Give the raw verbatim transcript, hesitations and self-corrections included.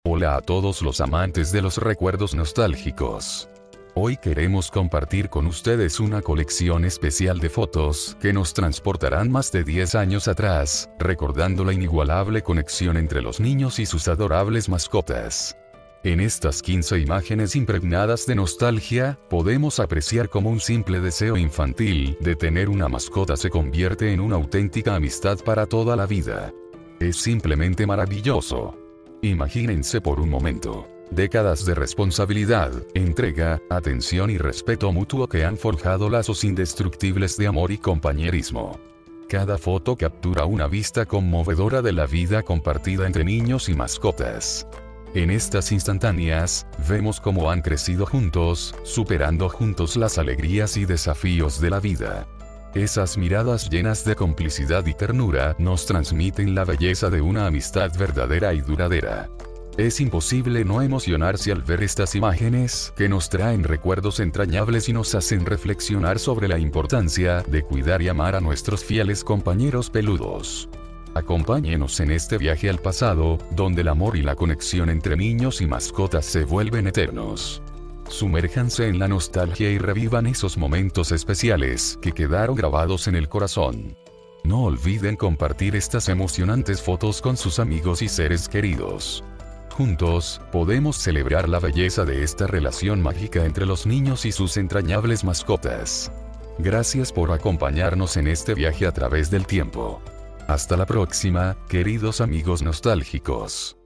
Hola a todos los amantes de los recuerdos nostálgicos. Hoy queremos compartir con ustedes una colección especial de fotos que nos transportarán más de diez años atrás, recordando la inigualable conexión entre los niños y sus adorables mascotas. En estas quince imágenes impregnadas de nostalgia, podemos apreciar cómo un simple deseo infantil de tener una mascota se convierte en una auténtica amistad para toda la vida. Es simplemente maravilloso. Imagínense por un momento. Décadas de responsabilidad, entrega, atención y respeto mutuo que han forjado lazos indestructibles de amor y compañerismo. Cada foto captura una vista conmovedora de la vida compartida entre niños y mascotas. En estas instantáneas, vemos cómo han crecido juntos, superando juntos las alegrías y desafíos de la vida. Esas miradas llenas de complicidad y ternura nos transmiten la belleza de una amistad verdadera y duradera. Es imposible no emocionarse al ver estas imágenes, que nos traen recuerdos entrañables y nos hacen reflexionar sobre la importancia de cuidar y amar a nuestros fieles compañeros peludos. Acompáñenos en este viaje al pasado, donde el amor y la conexión entre niños y mascotas se vuelven eternos. Sumérjanse en la nostalgia y revivan esos momentos especiales que quedaron grabados en el corazón. No olviden compartir estas emocionantes fotos con sus amigos y seres queridos. Juntos, podemos celebrar la belleza de esta relación mágica entre los niños y sus entrañables mascotas. Gracias por acompañarnos en este viaje a través del tiempo. Hasta la próxima, queridos amigos nostálgicos.